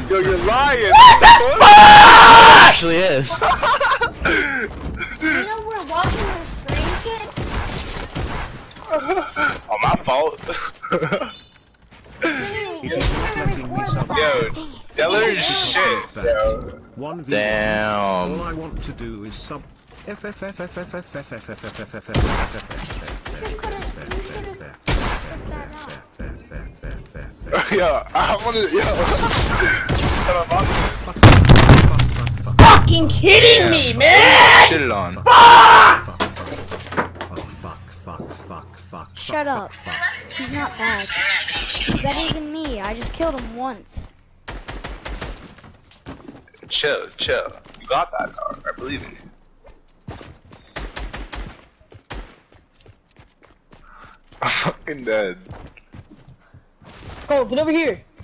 Yo, you're lying. What the fuck? Actually is. You know we're watching the stream kid? Oh, my fault. Yo, Dellor is shit, yo. Damn. All I want to do is sub. Yo, I wanna, yo. Fucking kidding me, man! Shit it on. Shut up. He's not bad. He's better than me. I just killed him once. Chill, chill. You got that, dog. I believe in you. I'm fucking dead. Go, get over here.